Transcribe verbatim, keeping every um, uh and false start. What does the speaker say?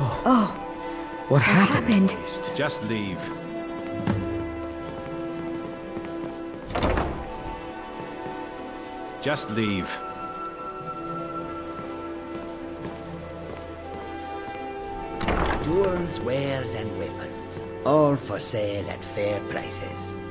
Oh. Oh. What What happened? happened? Just leave. Just leave. Tools, wares, and weapons. All for sale at fair prices.